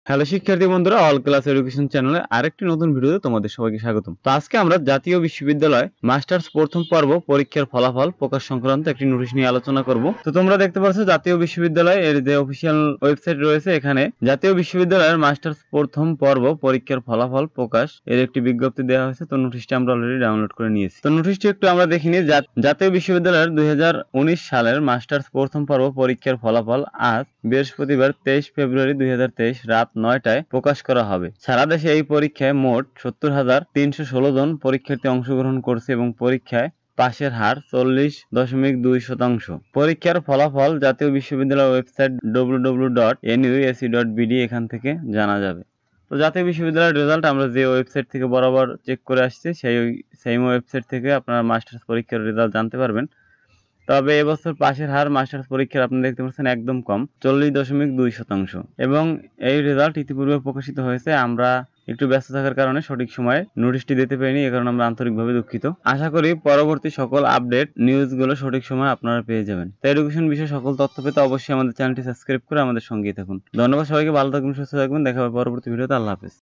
Hello শিক্ষার্থী বন্ধুরা, all class education চ্যানেলে আরেকটি নতুন ভিডিওতে তোমাদের সবাইকে স্বাগতম। তো আজকে আমরা জাতীয় বিশ্ববিদ্যালয় মাস্টার্স প্রথম পর্ব পরীক্ষার ফলাফল প্রকাশ সংক্রান্ত একটি নোটিশ নিয়ে আলোচনা করব। তো তোমরা দেখতে পাচ্ছ জাতীয় বিশ্ববিদ্যালয় এর যে অফিসিয়াল ওয়েবসাইট রয়েছে, এখানে জাতীয় বিশ্ববিদ্যালয়ের মাস্টার্স প্রথম পর্ব পরীক্ষার ফলাফল প্রকাশ এর একটি বিজ্ঞপ্তি দেওয়া হয়েছে। তো নোটিশটি আমরা অলরেডি ডাউনলোড করে নিয়েছি। তো নোটিশটি একটু আমরা দেখিনি। জাতীয় বিশ্ববিদ্যালয়ের 2019 সালের মাস্টার্স প্রথম পর্ব পরীক্ষার ফলাফল আজ বৃহস্পতিবার 23 ফেব্রুয়ারি 2023 রাত 9টায় প্রকাশ করা হবে। সারা দেশে এই পরীক্ষায় মোট 70,316 জন পরীক্ষার্থী অংশগ্রহণ করছে এবং পরীক্ষায় পাশের হার 40.2%। পরীক্ষার ফলাফল জাতীয় বিশ্ববিদ্যালয়ের ওয়েবসাইট www.nuec.bd এখান থেকে জানা যাবে। তো জাতীয় বিশ্ববিদ্যালয়ের রেজাল্ট আমরা যে ওয়েবসাইট থেকে বরাবর চেক করে আসছি, সেই সেম ওয়েবসাইট থেকে আপনারা মাস্টার্স পরীক্ষার রেজাল্ট জানতে পারবেন। তবে এবছর পাশের হার মাস্টার্স পরীক্ষার আপনি দেখতে পাচ্ছেন একদম কম, 40.2%। এবং এই রেজাল্ট ইতিপূর্বে প্রকাশিত হয়েছে। আমরা একটু ব্যস্ত থাকার কারণে সঠিক সময়ে নোটিশটি দিতে পারিনি, এ কারণে আমরা আন্তরিকভাবে দুঃখিত। আশা করি পরবর্তী সকল আপডেট নিউজগুলো সঠিক সময় আপনারা পেয়ে যাবেন। তো এডুকেশন বিষয়ে সকল তথ্য পেতে অবশ্যই আমাদের চ্যানেলটি সাবস্ক্রাইব করে আমাদের সঙ্গেই থাকুন। ধন্যবাদ সবাইকে, ভালো থাকবেন, সুস্থ থাকবেন। দেখা হবে পরবর্তী ভিডিওতে। আল্লাহ হাফেজ।